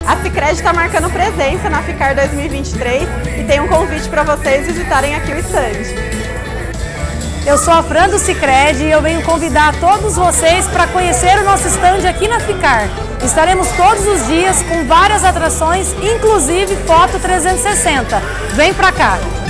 A Sicredi está marcando presença na FICAR 2023 e tem um convite para vocês visitarem aqui o stand. Eu sou a Fran do Sicredi e eu venho convidar todos vocês para conhecer o nosso stand aqui na FICAR. Estaremos todos os dias com várias atrações, inclusive Foto 360. Vem pra cá!